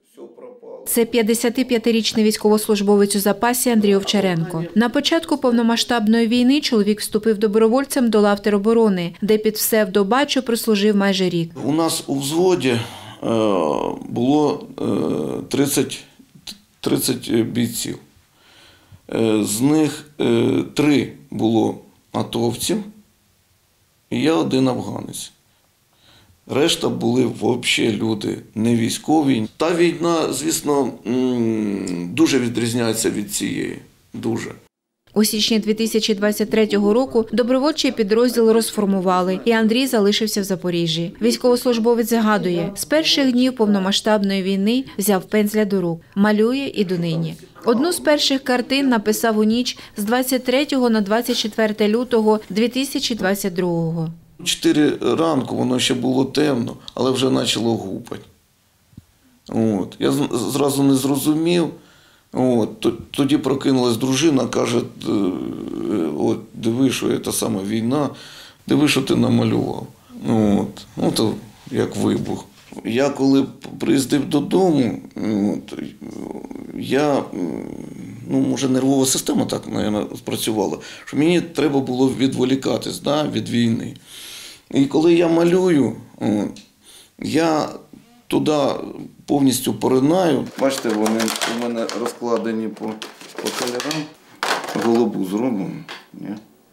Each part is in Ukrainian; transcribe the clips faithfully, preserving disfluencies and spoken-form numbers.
Це п'ятдесятип'ятирічний військовослужбовець у запасі Андрій Овчаренко. На початку повномасштабної війни чоловік вступив добровольцем до лав тероборони, де під псевдобачо прослужив майже рік. У нас у взводі було тридцять, тридцять бійців. З них три було атовців, і я один афганець. Решта були взагалі люди не військові. Та війна, звісно, дуже відрізняється від цієї. Дуже. У січні дві тисячі двадцять третього року добровольчий підрозділ розформували, і Андрій залишився в Запоріжжі. Військовослужбовець згадує, з перших днів повномасштабної війни взяв пензля до рук, малює і донині. Одну з перших картин написав у ніч з двадцять третього на двадцять четверте лютого дві тисячі двадцять другого. Чотири ранку, воно ще було темно, але вже почало гупати. От. Я зразу не зрозумів. От. Тоді прокинулась дружина, каже, от, диви, що це саме війна, диви, що ти намалював. От. Ну, то як вибух. Я коли приїздив додому, от, я, ну, може, нервова система так, мабуть, спрацювала, що мені треба було відволікатись, да, від війни. І коли я малюю, я туди повністю поринаю. Бачите, вони у мене розкладені по, по кольорам. Голубу зробимо. Ні?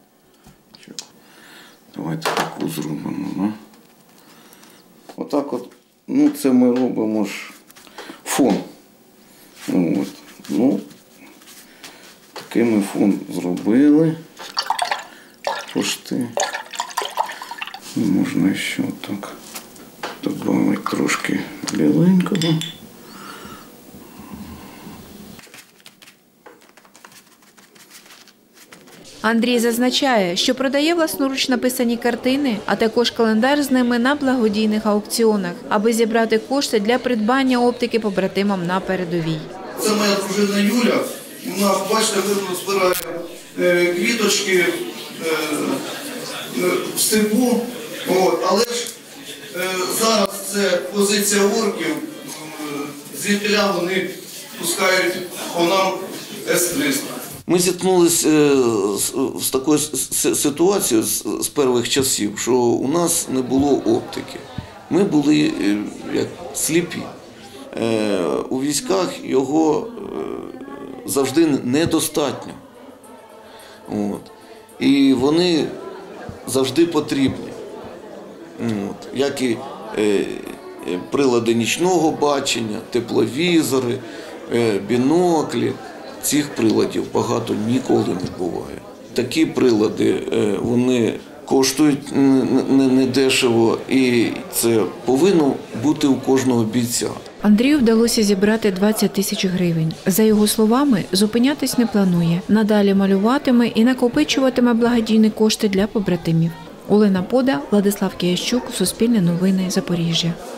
Давайте таку зробимо. Ну. Отак от, ну, це ми робимо ж фон. От. Ну, такий ми фон зробили. Пошти. Можна ще так додати трошки біленького. Андрій зазначає, що продає власноруч написані картини, а також календар з ними на благодійних аукціонах, аби зібрати кошти для придбання оптики побратимам на передовій. Це моя дружина Юля. Вона, бачите, збирає квіточки в степу. От, але ж е, зараз це позиція орків, е, звідкиля вони пускають по нам С триста. Ми зіткнулися е, з, з такою ситуацією з, з перших часів, що у нас не було оптики. Ми були е, як сліпі. Е, у військах його е, завжди недостатньо. От. І вони завжди потрібні. От, як і е, прилади нічного бачення, тепловізори, е, біноклі. Цих приладів багато ніколи не буває. Такі прилади, е, вони коштують недешево, і це повинно бути у кожного бійця. Андрію вдалося зібрати двадцять тисяч гривень. За його словами, зупинятись не планує. Надалі малюватиме і накопичуватиме благодійні кошти для побратимів. Олена Пода, Владислав Киящук, Суспільне новини, Запоріжжя.